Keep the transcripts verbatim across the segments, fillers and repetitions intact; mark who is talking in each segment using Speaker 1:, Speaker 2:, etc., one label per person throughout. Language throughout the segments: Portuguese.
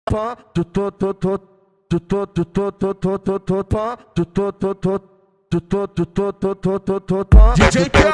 Speaker 1: tu to to to tu to tu to to to to to tu to to to tu to tu to to to to to
Speaker 2: D J T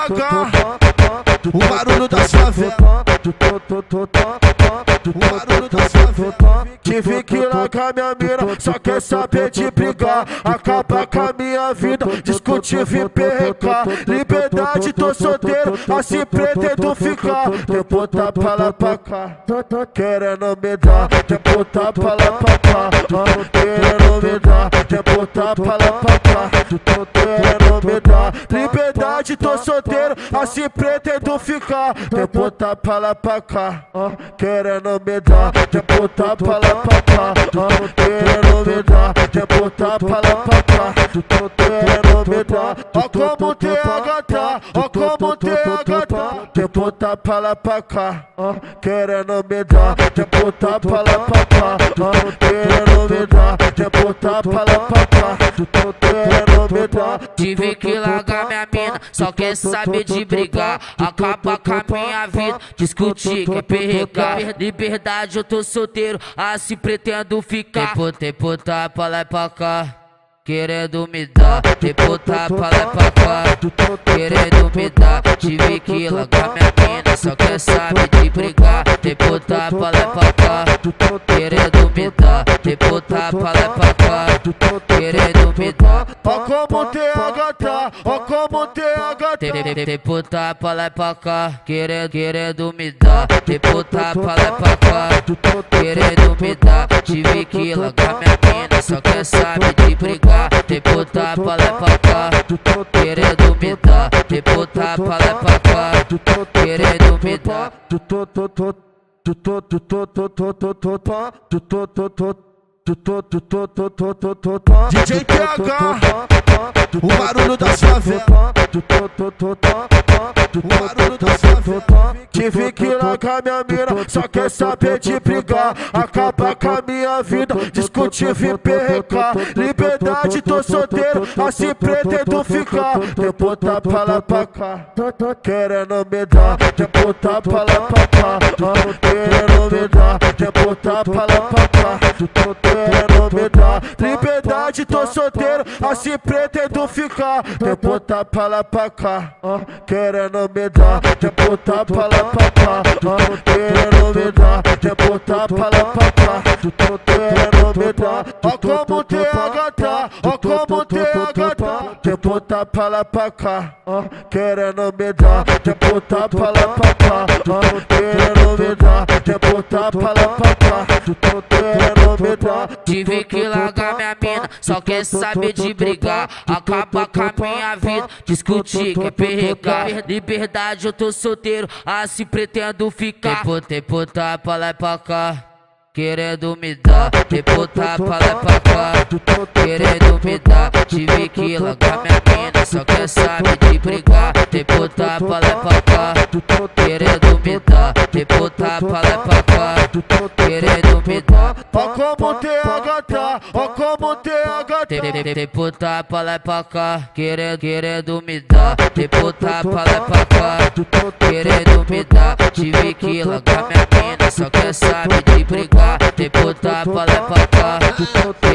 Speaker 2: H, o barulho da favela.
Speaker 1: tu to to to tu
Speaker 2: O barulho da favela.
Speaker 1: tive que largar minha mina, só quer saber de brigar, acabar com a minha vida, discutir, vir perrecar. Liberdade, tô solteiro, assim pretendo ficar. Tempo tá pra lá pra cá, querendo me dar. Tempo tá pra lá pra cá, querendo me dar. Tempo tá pra lá pra cá, querendo me dar. Liberdade, tô solteiro, assim pretendo ficar. Tempo tá pra lá pra cá, querendo me dar. Tempo tá pra lá pra cá, querendo me dar. Tempo tá pra lá pra cá, querendo me dar. Ó como T H tá, ó como T H tá. Tempo tá pra lá pra cá, querendo me dar. Tempo tá pra lá pra cá, querendo me dar. Tempo tá pra lá pra cá, querendo me dar.
Speaker 3: Tive que largar minha mina, só quer saber de brigar, acabar com a minha vida, discutir, quer perrecar. Liberdade, eu tô solteiro, assim pretendo ficar. Tempo, tempo tá pra lá e pra cá, querendo me dar. Tempo tá pra lá e pra cá, querendo me dar. Tive que largar minha mina, só quer saber de brigar. Tempo tá pra lá e pra cá, querendo me dar. Tempo tá pra lá e pra cá, querendo me dar.
Speaker 1: Ó como T H tá, ó como T H tá.
Speaker 3: Tempo tá pra lá e pra cá, querendo, querendo me dar. Tempo tá pra lá e pra cá, querendo me dar. Tive que largar minha mina, só quer saber de brigar. Tempo tá pra lá e pra cá, querendo me dar. Tempo tá pra lá e pra cá, querendo me dar.
Speaker 1: Tu to to to tu to tu to to to to to tu to to to tu to tu to to to to to
Speaker 2: D J T H, o barulho da favela.
Speaker 1: tu to to to
Speaker 2: O barulho da favela.
Speaker 1: tive que largar minha mina, só quer saber de brigar, acabar com a minha vida, discutir, vir perrecar. Liberdade, tô solteiro, assim pretendo ficar. Tempo tá pra lá pra cá, querendo me dar. Tempo tá pra lá pra cá, querendo me dar. Tempo tá pra lá pra cá, querendo me dar. Liberdade, tô solteiro, assim pretendo ficar. Tempo tá pra lá pra cá, querendo me dar. Tempo tá pra lá pra cá, querendo me dar. Tempo tá pra lá pra cá, querendo me dar. Ó como T H tá, ó como T H tá. Tempo tá pra lá pra cá, querendo me dar. Tempo tá pra lá pra cá, querendo me dar. Tempo tá pra lá pra cá, querendo me dar.
Speaker 3: Tive que largar minha mina, só quer saber de brigar, acabar com a minha vida, discutir, quer perrecar. Liberdade, eu tô solteiro, assim pretendo ficar. Tempo, tempo tá pra lá e pra cá, querendo me dar. Tempo tá pra lá e pra cá, querendo me dar. Tive que largar minha mina, só quer saber de brigar. Tempo tá pra lá e pra cá, querendo me dar. Tempo tá pra lá e pra cá, querendo me dar.
Speaker 1: Ó como T H tá, ó como T H tá.
Speaker 3: Tempo tá pra lá e pra cá, querendo, querendo me dar. Tempo tá pra lá e pra cá, querendo me dar. Tive que largar minha mina, só quer saber de brigar. Tempo tá pra lá e pra cá,